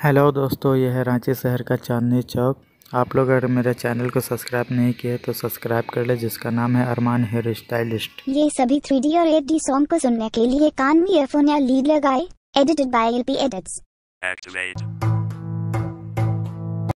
Hello दोस्तों, यह है रांची शहर का चांदनी चौक। आप लोग अगर मेरे चैनल को सब्सक्राइब नहीं किए तो सब्सक्राइब कर ले, जिसका नाम है अरमान हेयर स्टाइलिस्ट। ये सभी 3D और 8D सॉन्ग को सुनने के लिए कान में ईयरफोन या लीड लगाए। Edited by LP edits. Activate.